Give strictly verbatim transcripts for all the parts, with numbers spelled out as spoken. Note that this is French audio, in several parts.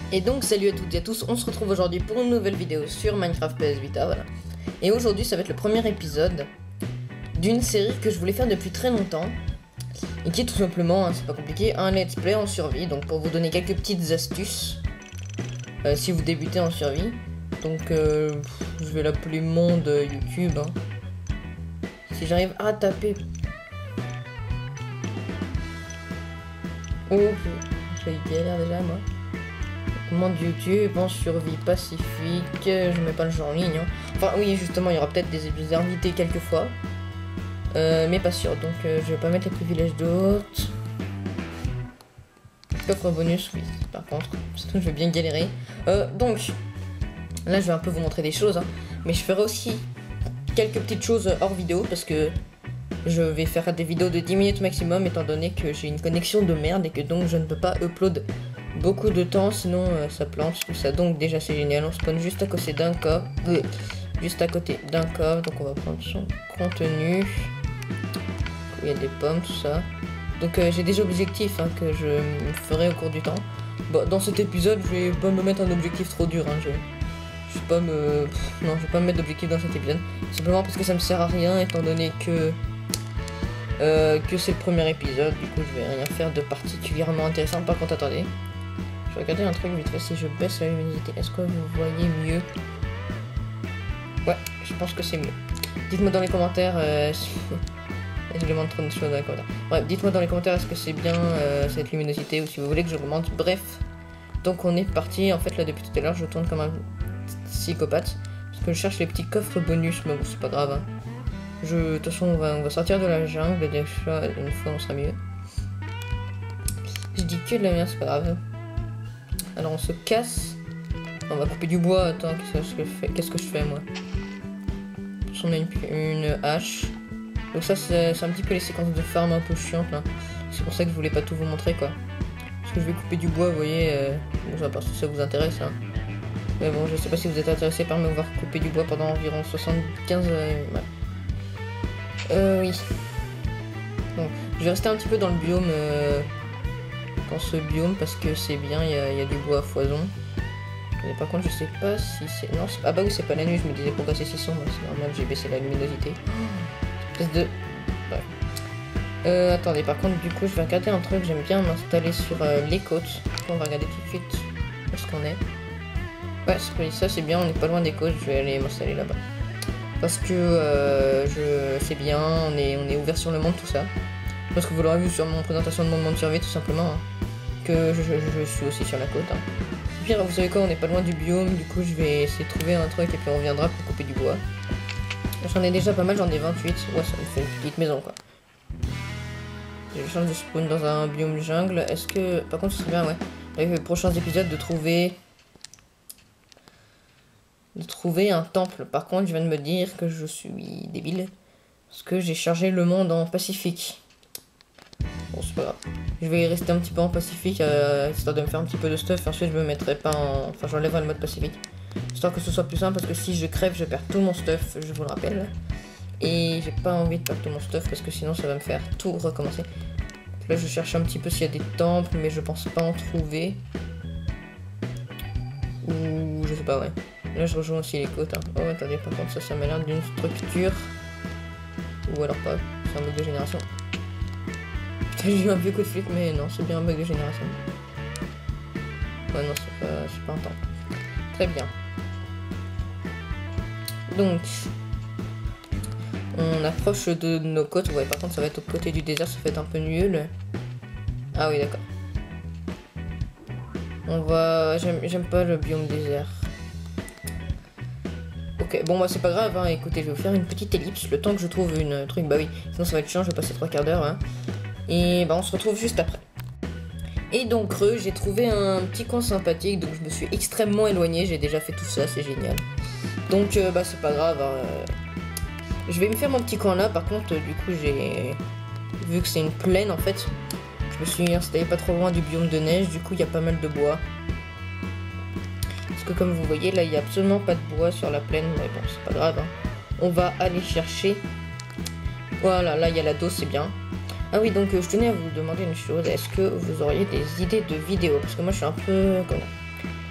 Et donc salut à toutes et à tous, on se retrouve aujourd'hui pour une nouvelle vidéo sur Minecraft P S Vita, voilà. Et aujourd'hui ça va être le premier épisode d'une série que je voulais faire depuis très longtemps et qui est tout simplement, hein, c'est pas compliqué, un let's play en survie. Donc pour vous donner quelques petites astuces euh, si vous débutez en survie. Donc euh, je vais l'appeler monde YouTube, hein. Si j'arrive à taper... Oh, j'ai galère déjà moi. Monde YouTube en survie pacifique, je mets pas le jeu en ligne, hein. Enfin oui, justement il y aura peut-être des épisodes invités quelques fois, euh, mais pas sûr, donc euh, je vais pas mettre les privilèges d'hôte. Coffre bonus, oui, par contre, je vais bien galérer. Euh, donc, là je vais un peu vous montrer des choses, hein, mais je ferai aussi quelques petites choses hors vidéo, parce que je vais faire des vidéos de dix minutes maximum, étant donné que j'ai une connexion de merde et que donc je ne peux pas upload beaucoup de temps, sinon euh, ça plante tout ça. Donc déjà c'est génial, on spawn juste à côté d'un coffre, euh, juste à côté d'un coffre, donc on va prendre son contenu. Il y a des pommes, tout ça. Donc euh, j'ai des objectifs hein, que je ferai au cours du temps. Bon, dans cet épisode je vais pas me mettre un objectif trop dur, hein, je, je vais pas me... Pff, non, je vais pas me mettre d'objectif dans cet épisode, simplement parce que ça me sert à rien, étant donné que euh, que c'est le premier épisode. Du coup je vais rien faire de particulièrement intéressant. Par contre attendez, je vais regarder un truc vite fait, si je baisse la luminosité, est-ce que vous voyez mieux? Ouais, je pense que c'est mieux. Dites-moi dans les commentaires euh, si... je demande trop de choses dans les commentaires. Bref, dites-moi dans les commentaires est-ce que c'est bien euh, cette luminosité ou si vous voulez que j'augmente. Bref, donc on est parti. En fait là depuis tout à l'heure je tourne comme un psychopathe parce que je cherche les petits coffres bonus, mais bon c'est pas grave, hein. Je... De toute façon on va, on va sortir de la jungle déjà, une fois on sera mieux. Je dis que de la merde, c'est pas grave. Alors on se casse. On va couper du bois. Attends, qu'est-ce que je fais, qu'est-ce que je fais moi? On a une, une hache. Donc ça c'est un petit peu les séquences de farm un peu chiantes là. C'est pour ça que je voulais pas tout vous montrer quoi. Parce que je vais couper du bois, vous voyez. Euh, bon, ça, parce que ça vous intéresse, hein. Mais bon, je sais pas si vous êtes intéressé par me voir couper du bois pendant environ soixante-quinze... Euh, ouais. euh oui. Bon, je vais rester un petit peu dans le biome... Euh, dans ce biome parce que c'est bien, il y, y a du bois à foison. Mais par contre je sais pas si c'est... Non, ah bah oui c'est pas la nuit, je me disais pourquoi c'est si sombre, c'est normal, j'ai baissé la luminosité. Espèce de... Ouais. Euh, attendez, par contre du coup je vais regarder un truc, j'aime bien m'installer sur euh, les côtes. On va regarder tout de suite où est-ce qu'on est. Ouais, c'est ça c'est bien, on est pas loin des côtes, je vais aller m'installer là-bas. Parce que euh, je... c'est bien, on est, on est ouvert sur le monde, tout ça. Parce que vous l'aurez vu sur mon présentation de mon monde survie tout simplement, hein, que je, je, je suis aussi sur la côte. Hein. Pire, vous savez quoi, on n'est pas loin du biome, du coup je vais essayer de trouver un truc et puis on reviendra pour couper du bois. J'en ai déjà pas mal, j'en ai vingt-huit, ouais ça me fait une petite maison quoi. J'ai la chance de spawn dans un biome jungle, est-ce que... Par contre ce serait bien, ouais, dans les prochains épisodes de trouver... de trouver un temple. Par contre je viens de me dire que je suis débile, parce que j'ai chargé le monde en pacifique. Bon c'est pas grave, je vais rester un petit peu en pacifique, euh, histoire de me faire un petit peu de stuff, ensuite je me mettrai pas en... Enfin j'enlèverai le mode pacifique, histoire que ce soit plus simple, parce que si je crève je perds tout mon stuff, je vous le rappelle. Et j'ai pas envie de perdre tout mon stuff, parce que sinon ça va me faire tout recommencer. Là je cherche un petit peu s'il y a des temples, mais je pense pas en trouver. Ou je sais pas, ouais. Là je rejoins aussi les côtes, hein. Oh attendez, par contre ça, ça m'a l'air d'une structure. Ou alors pas, c'est un bug de génération. J'ai eu un vieux coup de flip, mais non, c'est bien un bug de génération. Ouais, non, c'est pas, c'est pas un temps. Très bien. Donc, on approche de nos côtes. Ouais, par contre, ça va être au côté du désert, ça fait un peu nul. Ah oui, d'accord. On va... J'aime pas le biome désert. Ok, bon, bah c'est pas grave, hein. Écoutez, je vais vous faire une petite ellipse, le temps que je trouve une truc. Bah oui, sinon ça va être chiant, je vais passer trois quarts d'heure, hein. Et bah on se retrouve juste après. Et donc creux, j'ai trouvé un petit coin sympathique, donc je me suis extrêmement éloigné, j'ai déjà fait tout ça, c'est génial. Donc euh, bah c'est pas grave, hein. Je vais me faire mon petit coin là, par contre du coup j'ai vu que c'est une plaine en fait. Je me suis installé pas trop loin du biome de neige, du coup il y a pas mal de bois. Parce que comme vous voyez là il n'y a absolument pas de bois sur la plaine, mais bon c'est pas grave, hein. On va aller chercher. Voilà, là il y a la dose, c'est bien. Ah oui, donc euh, je tenais à vous demander une chose, est-ce que vous auriez des idées de vidéos? Parce que moi je suis un peu...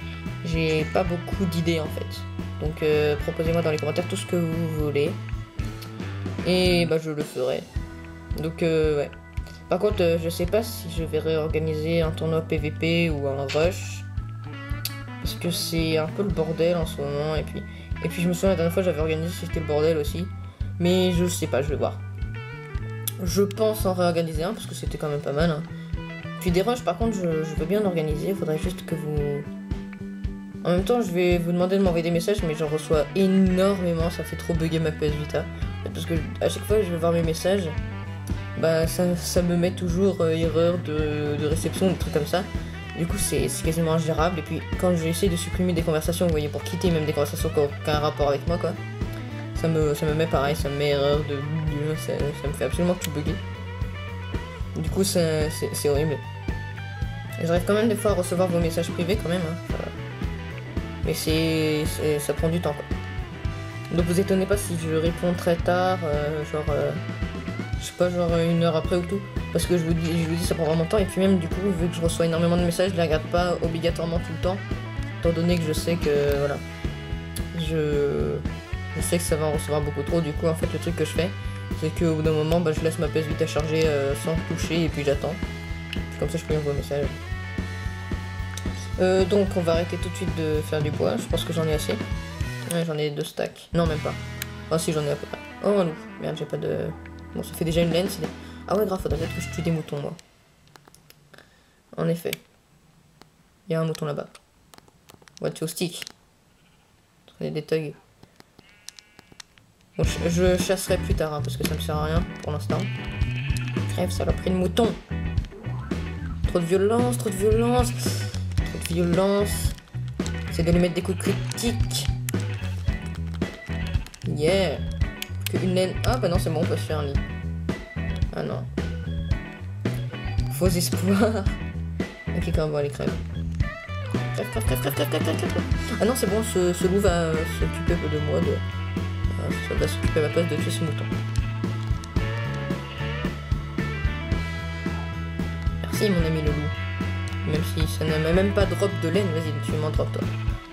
j'ai pas beaucoup d'idées en fait. Donc euh, proposez-moi dans les commentaires tout ce que vous voulez. Et bah je le ferai. Donc euh, ouais. Par contre euh, je sais pas si je vais réorganiser un tournoi P V P ou un rush. Parce que c'est un peu le bordel en ce moment. Et puis, et puis je me souviens la dernière fois j'avais organisé c'était le bordel aussi. Mais je sais pas, je vais voir. Je pense en réorganiser un parce que c'était quand même pas mal. Hein. Puis des rushs par contre je, je veux bien organiser. Il faudrait juste que vous... En même temps je vais vous demander de m'envoyer des messages mais j'en reçois énormément. Ça fait trop bugger ma P S Vita. Parce que à chaque fois que je vais voir mes messages, bah ça, ça me met toujours euh, erreur de, de réception, des trucs comme ça. Du coup c'est quasiment ingérable. Et puis quand j'essaie de supprimer des conversations, vous voyez, pour quitter même des conversations qui n'ont aucun rapport avec moi quoi, ça me, ça me met pareil, ça me met erreur de... Ça, ça me fait absolument tout bugger. Du coup c'est horrible. J'arrive quand même des fois à recevoir vos messages privés quand même. Hein. Voilà. Mais c'est ça prend du temps quoi. Donc vous étonnez pas si je réponds très tard, euh, genre euh, je sais pas, genre une heure après ou tout, parce que je vous dis, je vous dis ça prend vraiment de temps. Et puis même du coup vu que je reçois énormément de messages, je les regarde pas obligatoirement tout le temps, étant donné que je sais que voilà, je, je sais que ça va en recevoir beaucoup trop. Du coup en fait le truc que je fais, c'est qu'au bout d'un moment bah, je laisse ma P S Vita charger euh, sans toucher et puis j'attends. Comme ça je peux envoyer un message. Euh, donc on va arrêter tout de suite de faire du bois, je pense que j'en ai assez. Ouais, j'en ai deux stacks. Non, même pas. Ah, si, j'en ai à peu près. Oh, un loup. Merde, j'ai pas de... Bon, ça fait déjà une laine. Des... Ah ouais, grave, faudrait peut-être que je tue des moutons, moi. En effet. Il y a un mouton là-bas. What you stick. Il y a des thugs. Bon, je, je chasserai plus tard, hein, parce que ça me sert à rien pour l'instant. Crève, saloperie de mouton. Trop de violence, trop de violence. Trop de violence. C'est de lui mettre des coups critiques. Yeah. Que une laine. Ah bah non c'est bon, on peut se faire un lit. Ah non. Faux espoir. Ok quand même, bon allez crève. Crève, crève, crève, crève, crève, crève, crève, crève. Ah non c'est bon, ce, ce loup va euh, s'occuper de moi, de... Euh, ça va s'occuper à ma place de tuer ce mouton. Merci mon ami le loup. Même si ça n'a même pas drop de laine, vas-y tu m'en drop toi.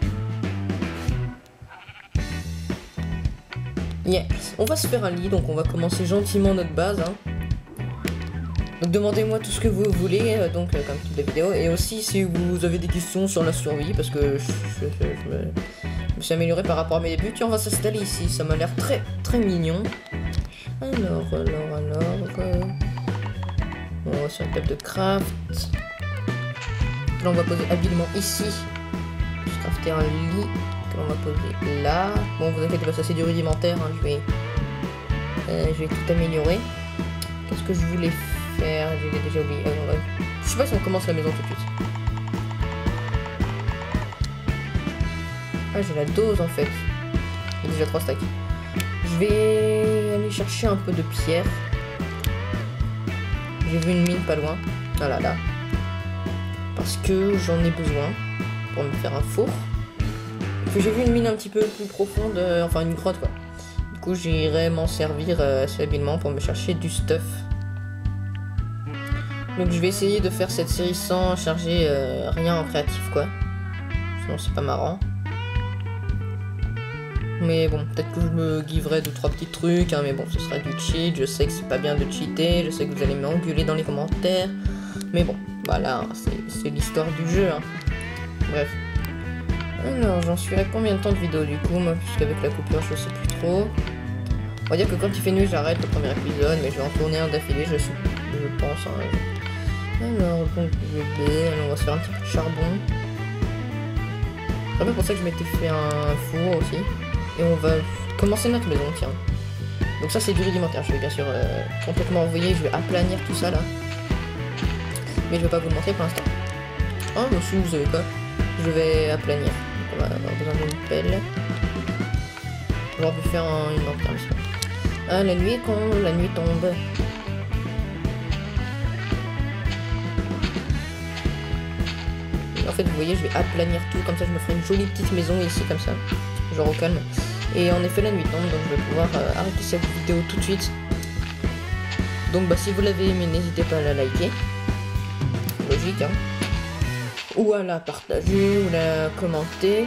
Yeah. On va se faire un lit, donc on va commencer gentiment notre base. Hein. Donc demandez-moi tout ce que vous voulez, euh, donc euh, comme toutes les vidéos. Et aussi si vous avez des questions sur la survie, parce que je, je, je, je, me, je me suis amélioré par rapport à mes débuts. Tiens, on va s'installer ici, ça m'a l'air très très mignon. Alors, alors, alors... Euh... On va sur une table de craft. Là on va poser habilement ici. Je crafter un lit. On va poser là. Bon, vous inquiétez pas, ça c'est du rudimentaire. Hein. Je vais, euh, je vais tout améliorer. Qu'est-ce que je voulais faire? Je l'ai déjà oublié. Euh, ouais. Je sais pas si on commence la maison tout de suite. Ah, j'ai la dose en fait. J'ai déjà trois stacks. Je vais aller chercher un peu de pierre. J'ai vu une mine pas loin. Ah là là. Parce que j'en ai besoin pour me faire un four. J'ai vu une mine un petit peu plus profonde, euh, enfin une grotte quoi. Du coup j'irai m'en servir euh, assez habilement pour me chercher du stuff. Donc je vais essayer de faire cette série sans charger euh, rien en créatif quoi. Sinon c'est pas marrant. Mais bon, peut-être que je me giverai deux trois petits trucs, hein, mais bon ce sera du cheat. Je sais que c'est pas bien de cheater, je sais que vous allez m'engueuler dans les commentaires. Mais bon, voilà, hein, c'est l'histoire du jeu. Hein. Bref. Alors, j'en suis à combien de temps de vidéo du coup, moi, puisqu'avec la coupure, je sais plus trop. On va dire que quand il fait nuit, j'arrête le premier épisode, mais je vais en tourner un d'affilée, je, je pense. Hein. Alors, donc, je vais... Alors, on va se faire un petit peu de charbon. C'est un peu pour ça que je m'étais fait un four aussi. Et on va commencer notre maison, tiens. Donc ça, c'est du rudimentaire, je vais bien sûr euh, complètement envoyer, je vais aplanir tout ça, là. Mais je vais pas vous le montrer pour l'instant. Ah, moi aussi, vous savez quoi, je vais aplanir. On va avoir besoin d'une pelle. On va faire un, une lanterne. Ah, la nuit quand la nuit tombe. Et en fait, vous voyez, je vais aplanir tout. Comme ça, je me ferai une jolie petite maison ici, comme ça. Genre au calme. Et en effet, la nuit tombe. Donc, je vais pouvoir euh, arrêter cette vidéo tout de suite. Donc, bah, si vous l'avez aimé, n'hésitez pas à la liker. Logique, hein. ou à la partager, ou la commenter.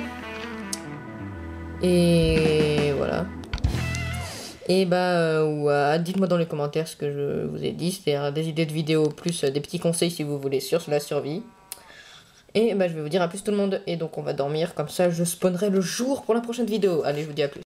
Et voilà. Et bah, euh, ou euh, dites-moi dans les commentaires ce que je vous ai dit, c'est-à-dire des idées de vidéos, plus euh, des petits conseils si vous voulez sur la survie. Et bah, je vais vous dire à plus tout le monde, et donc on va dormir, comme ça je spawnerai le jour pour la prochaine vidéo. Allez, je vous dis à plus.